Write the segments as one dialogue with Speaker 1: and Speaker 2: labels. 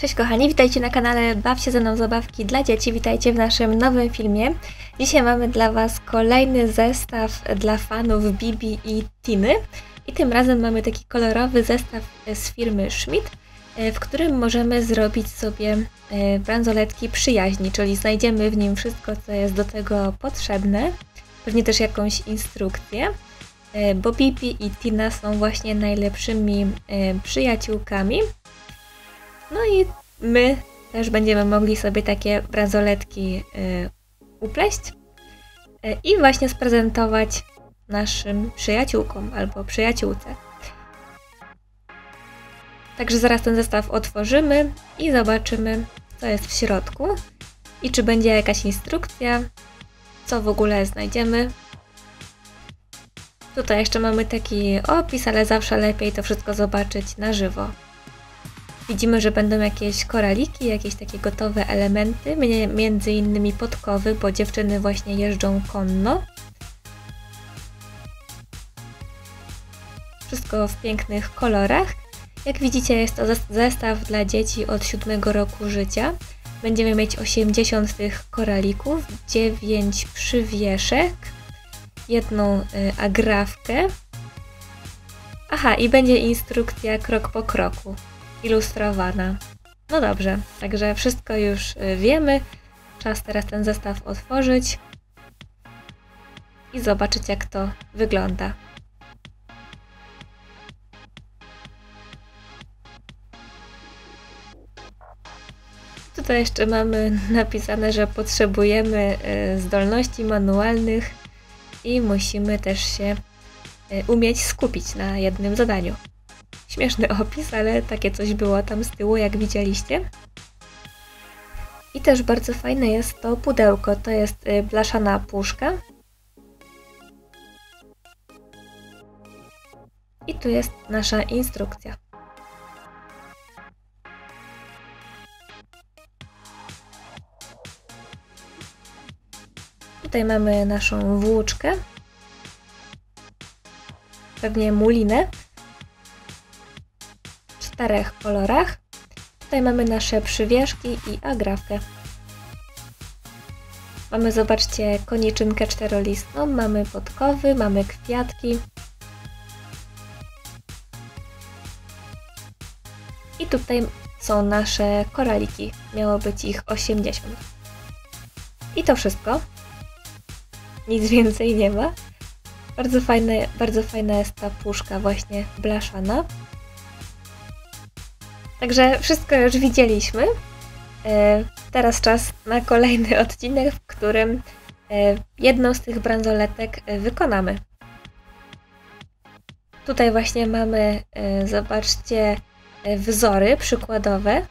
Speaker 1: Cześć kochani, witajcie na kanale Baw się ze mną zabawki dla dzieci, witajcie w naszym nowym filmie. Dzisiaj mamy dla Was kolejny zestaw dla fanów Bibi i Tiny. I tym razem mamy taki kolorowy zestaw z firmy Schmidt, w którym możemy zrobić sobie bransoletki przyjaźni, czyli znajdziemy w nim wszystko, co jest do tego potrzebne. Pewnie też jakąś instrukcję, bo Bibi i Tina są właśnie najlepszymi przyjaciółkami. No i my też będziemy mogli sobie takie bransoletki upleść i właśnie sprezentować naszym przyjaciółkom albo przyjaciółce. Także zaraz ten zestaw otworzymy i zobaczymy, co jest w środku i czy będzie jakaś instrukcja, co w ogóle znajdziemy. Tutaj jeszcze mamy taki opis, ale zawsze lepiej to wszystko zobaczyć na żywo. Widzimy, że będą jakieś koraliki, jakieś takie gotowe elementy, między innymi podkowy, bo dziewczyny właśnie jeżdżą konno. Wszystko w pięknych kolorach. Jak widzicie, jest to zestaw dla dzieci od 7 roku życia. Będziemy mieć 80 tych koralików, 9 przywieszek, jedną agrafkę. Aha, i będzie instrukcja krok po kroku, ilustrowana. No dobrze, także wszystko już wiemy. Czas teraz ten zestaw otworzyć i zobaczyć, jak to wygląda. Tutaj jeszcze mamy napisane, że potrzebujemy zdolności manualnych i musimy też się umieć skupić na jednym zadaniu. Śmieszny opis, ale takie coś było tam z tyłu, jak widzieliście. I też bardzo fajne jest to pudełko. To jest blaszana puszka. I tu jest nasza instrukcja. Tutaj mamy naszą włóczkę. Pewnie mulinę. W 4 kolorach. Tutaj mamy nasze przywieszki i agrafkę. Mamy, zobaczcie, koniczynkę 4-listną, mamy podkowy, mamy kwiatki. I tutaj są nasze koraliki. Miało być ich 80. I to wszystko. Nic więcej nie ma. Bardzo fajna jest ta puszka właśnie blaszana. Także wszystko już widzieliśmy. Teraz czas na kolejny odcinek, w którym jedną z tych bransoletek wykonamy. Tutaj właśnie mamy, zobaczcie, wzory przykładowe.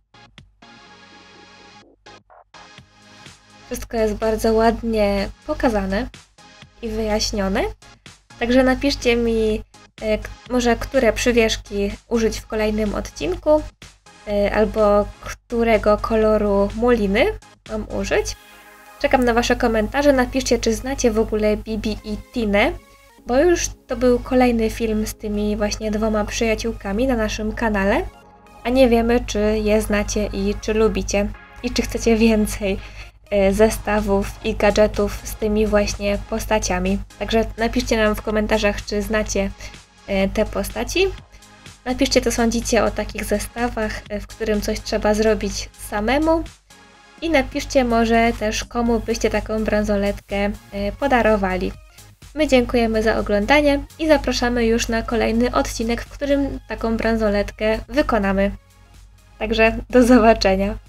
Speaker 1: Wszystko jest bardzo ładnie pokazane i wyjaśnione. Także napiszcie mi, może które przywieszki użyć w kolejnym odcinku, albo którego koloru muliny mam użyć. Czekam na Wasze komentarze. Napiszcie, czy znacie w ogóle Bibi i Tinę, bo już to był kolejny film z tymi właśnie 2 przyjaciółkami na naszym kanale, a nie wiemy, czy je znacie i czy lubicie i czy chcecie więcej zestawów i gadżetów z tymi właśnie postaciami. Także napiszcie nam w komentarzach, czy znacie te postaci. Napiszcie, co sądzicie o takich zestawach, w którym coś trzeba zrobić samemu. I napiszcie może też, komu byście taką bransoletkę podarowali. My dziękujemy za oglądanie i zapraszamy już na kolejny odcinek, w którym taką bransoletkę wykonamy. Także do zobaczenia.